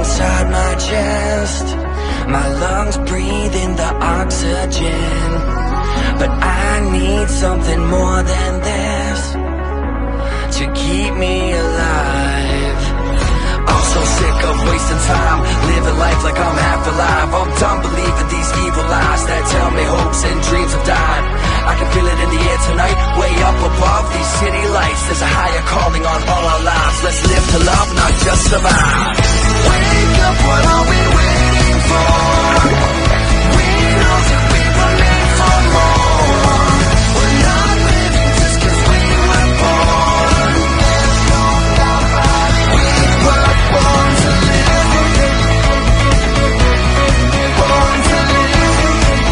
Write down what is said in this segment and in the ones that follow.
inside my chest. My lungs breathe in the oxygen, but I need something more than this to keep me alive. I'm so sick of wasting time, living life like I'm half alive. I'm done believing these evil lies that tell me hopes and dreams have died. I can feel it in the air tonight, way up above these city lights. There's a higher calling on all our lives. Let's live to love, not just survive. Wake up, what are we waiting for? We know that we were made for more. We're not living just cause we were born. We were born to live. Born to live.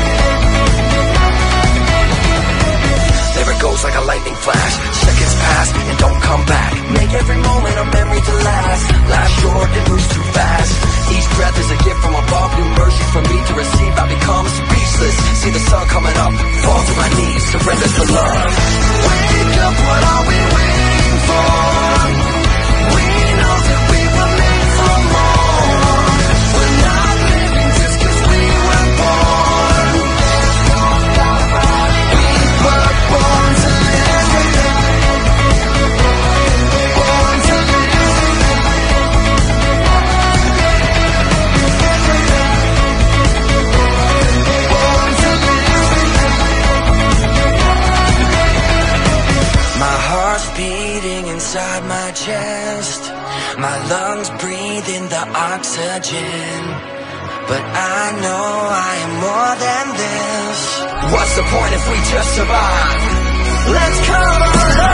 There it goes like a lightning flash. Seconds pass and don't come back. Make every moment a memory to last. Life's short, it moves too fast. Each breath is a gift from above. New mercy from me to receive. I become speechless. See the sun coming up, fall to my knees, surrender to love. Wake up, what are we waiting for? We know that we were made for more. We're not living just cause we were born. We were born to live. Born to live. Born to live. My heart's beating inside my chest. My lungs breathe in the oxygen, but I know I am more than this. What's the point if we just survive? Let's come alive.